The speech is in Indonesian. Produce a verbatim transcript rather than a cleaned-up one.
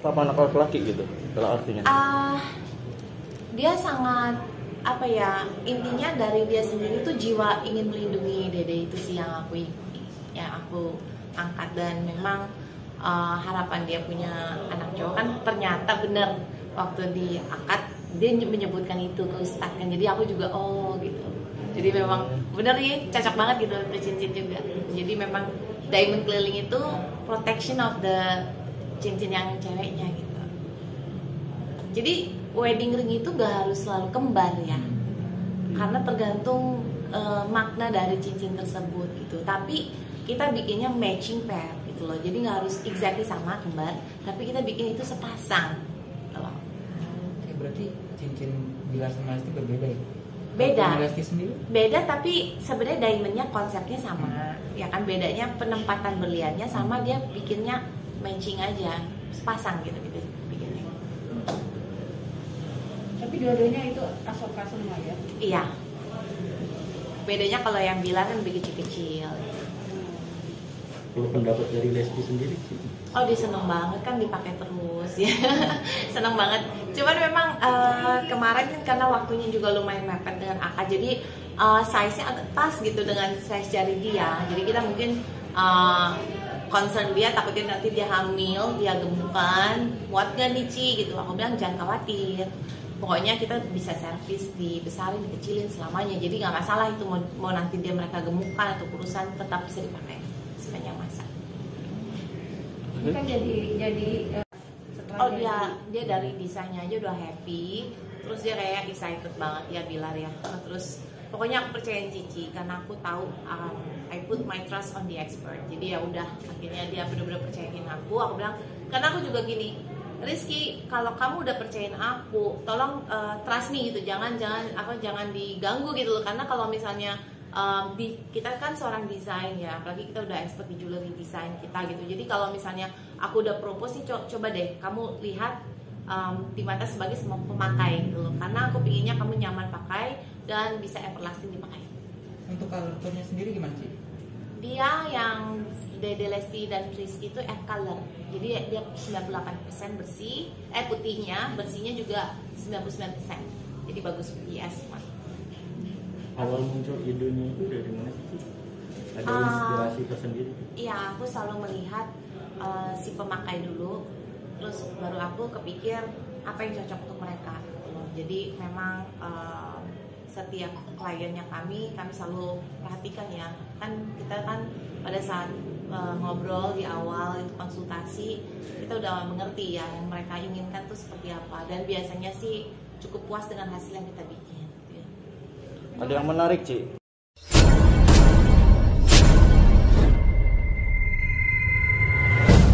Apa anak laki-laki gitu kalau artinya? Uh, dia sangat apa ya, intinya dari dia sendiri tuh jiwa ingin melindungi Dede itu sih yang aku yang aku angkat. Dan memang uh, harapan dia punya anak cowok kan ternyata benar waktu diangkat dia menyebutkan itu ke Ustadz kan, jadi aku juga oh gitu, jadi memang benar ya cocok banget gitu ke cincin juga. Jadi memang diamond keliling itu protection of the cincin yang ceweknya gitu. Jadi wedding ring itu gak harus selalu kembar ya, karena tergantung uh, makna dari cincin tersebut gitu. Tapi kita bikinnya matching pair gitu loh, jadi nggak harus exactly sama kembar, tapi kita bikin itu sepasang gitu loh. Oke, berarti cincin Bilar sama Lesti berbeda ya? Beda. Lesti sendiri? Beda, tapi sebenarnya diamondnya konsepnya sama, ya kan, bedanya penempatan berliannya sama, dia bikinnya matching aja, sepasang gitu gitu bikinnya. Tapi dua-duanya itu asoka semua ya? Iya. Bedanya kalau yang Bilar kan lebih kecil-kecil. Kalau pendapat dari Lesti sendiri sih? Oh, dia seneng banget kan dipakai terus ya. Seneng banget. Cuman memang uh, kemarin kan karena waktunya juga lumayan mepet dengan Aka, jadi uh, size-nya agak pas gitu dengan size jari dia. Jadi kita mungkin uh, concern dia, takutnya nanti dia hamil, dia gemukan, muat gak nih Ci gitu. Aku bilang jangan khawatir, pokoknya kita bisa servis, dibesarin, dikecilin selamanya. Jadi nggak masalah itu mau, mau nanti dia mereka gemukan atau kurusan, tetap bisa dipakai sepanjang masa. Ini kan jadi jadi uh, Oh dia dia dari desainnya aja udah happy, terus dia kayak excited banget ya Bilar ya. Terus pokoknya aku percayain Cici karena aku tahu um, I put my trust on the expert. Jadi ya udah, akhirnya dia benar-benar percayain aku. Aku bilang karena aku juga gini, Rizky, kalau kamu udah percayain aku, tolong uh, trust me gitu, jangan jangan apa jangan diganggu gitu loh. Karena kalau misalnya um, di, kita kan seorang desain ya, apalagi kita udah expert di jewelry desain kita gitu. Jadi kalau misalnya aku udah propose nih, co coba deh kamu lihat um, di mata sebagai semua pemakai gitu loh. Karena aku pinginnya kamu nyaman pakai dan bisa everlasting dipakai. Untuk colornya sendiri gimana sih? Dia yang Dede, Lesti dan Rizky itu F color, jadi dia sembilan puluh delapan persen bersih, eh putihnya, bersihnya juga sembilan puluh sembilan persen, jadi bagus Y S. Awal muncul idenya itu dari mana sih? Ada Uh, inspirasi tersendiri? Iya, aku selalu melihat uh, si pemakai dulu, terus baru aku kepikir apa yang cocok untuk mereka. Jadi memang uh, setiap kliennya kami, kami selalu perhatikan ya. Kan kita kan pada saat uh, ngobrol di awal itu konsultasi, kita udah mengerti ya yang mereka inginkan tuh seperti apa. Dan biasanya sih cukup puas dengan hasil yang kita bikin. Ada yang menarik, Ci.